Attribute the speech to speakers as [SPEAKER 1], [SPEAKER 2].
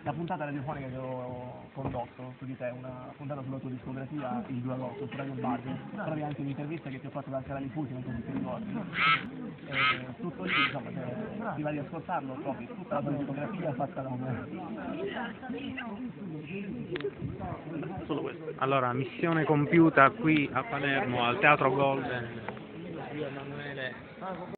[SPEAKER 1] la puntata radiofonica che ho condotto su di te, una puntata sulla tua discografia il 2 agosto su Radio Base, trovi anche un'intervista che ti ho fatto dal canale Fusi, non so se ti ricordi. Tutto lì, insomma, se ti va di ascoltarlo, trovi tutta la tua discografia fatta da me. Solo questo.
[SPEAKER 2] Allora, missione compiuta qui a Palermo al Teatro Golden. Io Emanuele